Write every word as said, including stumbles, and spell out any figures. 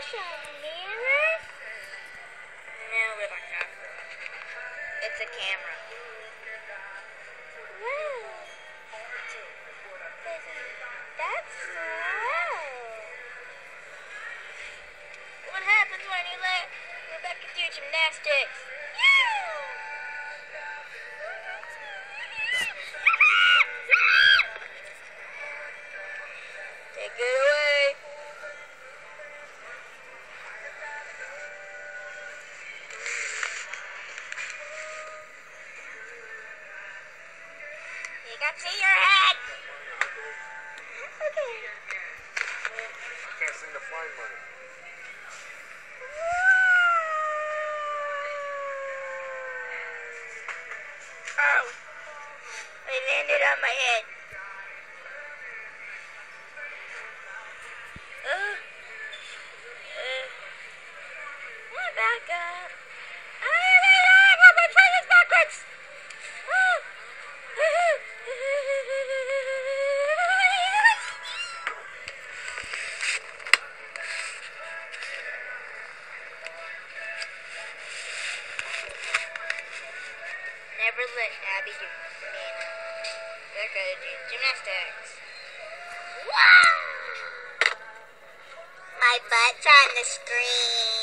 a mirror? No, we're not gonna. It's a camera. Wow. That's slow. What happens when you let Rebecca do gymnastics? Take it away. You got to see your head. Okay. I can't seem to find money. Oh, I landed on my head. Uh, uh, yeah, back up. Ah, ah, ah, my train is backwards. Ah. Never let Abby do banana. They're good at doing gymnastics. Wow! My butt's on the screen.